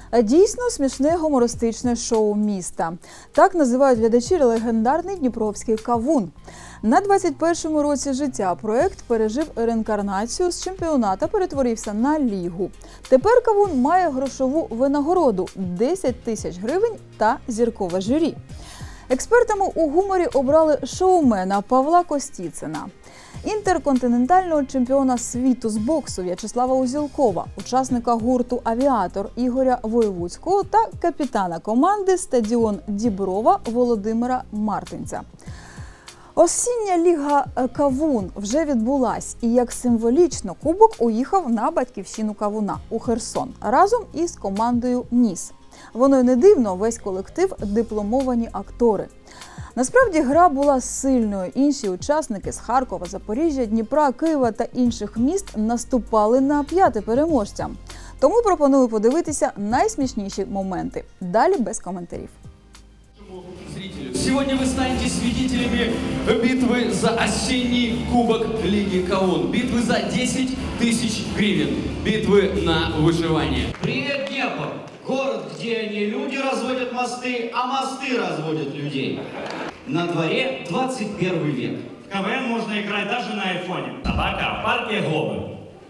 Дійсно смішне гумористичне шоу міста. Так називають глядачі легендарний дніпровський «Кавун». На 21-му році життя проєкт пережив реінкарнацію, з чемпіоната перетворився на лігу. Тепер «Кавун» має грошову винагороду – 10 тисяч гривень та зіркове журі. Експертами у гуморі обрали шоумена Павла Костіцина, інтерконтинентального чемпіона світу з боксу В'ячеслава Узілкова, учасника гурту «Авіатор» Ігоря Воєвудського та капітана команди «Стадіон Діброва» Володимира Мартинця. Осіння ліга «Кавун» вже відбулась, і як символічно кубок уїхав на батьківщину «Кавуна» у Херсон разом із командою «Ніс». Воно й не дивно, весь колектив – дипломовані актори. Насправді гра була сильною. Інші учасники з Харкова, Запоріжжя, Дніпра, Києва та інших міст наступали на п'яти переможцям. Тому пропоную подивитися найсмішніші моменти. Далі без коментарів. Сегодня вы станете свидетелями битвы за осенний кубок Лиги КАВУН. Битвы за 10 тысяч гривен. Битвы на выживание. Привет, Днепр! Город, где не люди разводят мосты, а мосты разводят людей. На дворе 21 век. В КВН можно играть даже на айфоне. Собака в парке Глобы.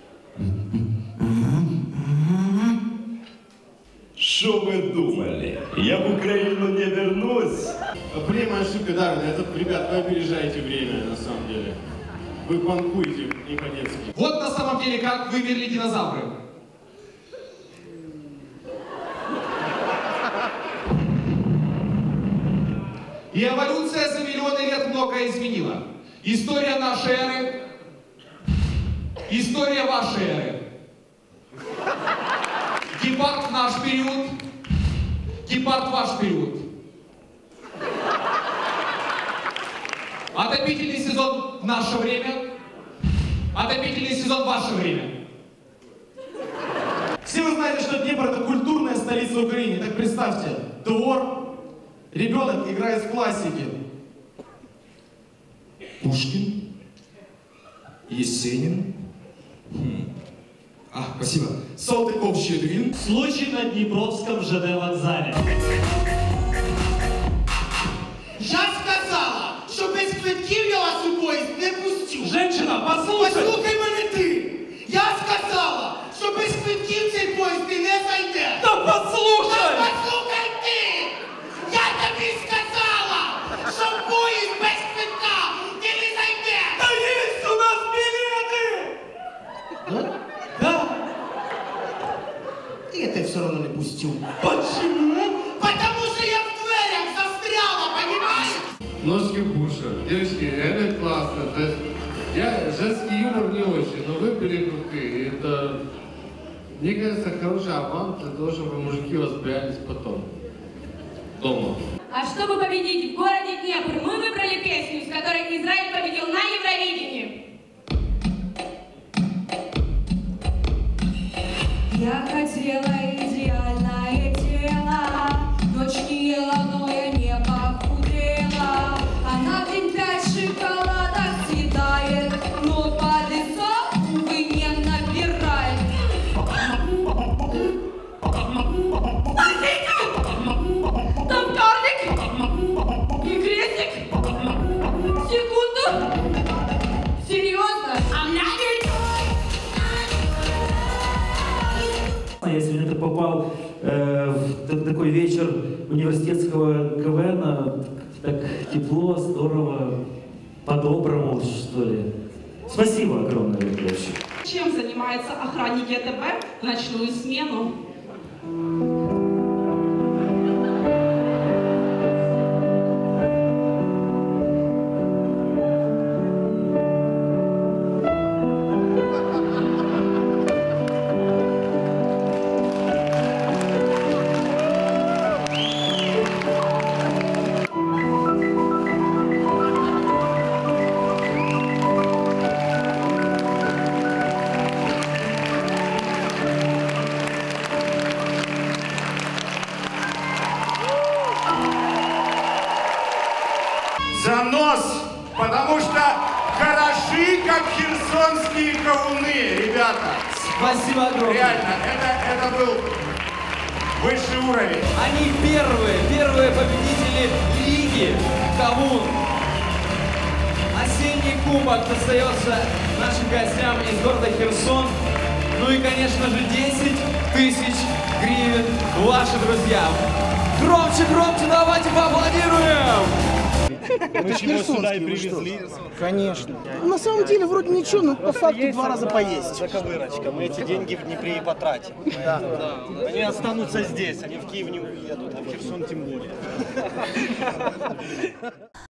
Что вы думали? Я в Украину не вернусь. Прямая ошибка, да, это, ребят, вы опережаете время, на самом деле. Вы панкуете не по-детски. Вот на самом деле как вымерли динозавры. И эволюция за миллионы лет многое изменила. История нашей эры, история вашей эры. Гепард наш период, гепард ваш период. Отопительный сезон в наше время, отопительный сезон в ваше время. Все вы знаете, что Днепр — это культурная столица Украины. Так представьте, двор, ребенок играет в классики. Пушкин, Есенин. Спасибо. Салтыков-Щедрин. Случай на Днепровском ЖД вокзале. Я сказала, що без квитків я вас у поїзд не пустю. Женщина, послушай! Послухай мене ти! Я сказала, що без квитків цей поїзд ти не зайдеш. Да послушай! Та послухай ти! Я тобі сказала, що в поїзд без квитка ти не зайдеш. Да есть у нас билеты! Да? Я тебе все равно не пустю. Почему? Потому что я в дверях застряла, понимаешь? Ножки в уши. Девочки, реально классно. То есть, я женский юмор не очень, но вы были крутые. Это, мне кажется, хороший аванс для того, чтобы мужики воспрялись потом. Дома. А чтобы победить в городе Днепр, мы выбрали песню, с которой Израиль победил на Евровидении. Я хотела идеальное тело, ночь не ела, но я не похудела. Она в день 5 шоколадок съедает, но по лицу, увы, не набирает. Смотрите! Там карлик и крестик. Секунду. Серьезно? Я сегодня попал в такой вечер университетского КВН, так тепло, здорово, по-доброму, что ли. Спасибо огромное, вообще. Чем занимаются охранники АТБ в ночную смену? Занос, потому что хороши, как херсонские кавуны, ребята. Спасибо огромное. Реально, это был... Вы высший уровень. Они первые победители Лиги Кавун. Осенний кубок достается нашим гостям из города Херсон. Ну и, конечно же, 10 тысяч гривен ваши друзья. Громче, громче, давайте поаплодируем! Мы чего сюда и привезли? Конечно. На самом деле вроде ничего, но по факту 2 раза поесть. Заковырочка. Мы эти деньги в Днепре и потратим. Да. Они останутся здесь, они в Киев не уедут, а в Херсон тем более.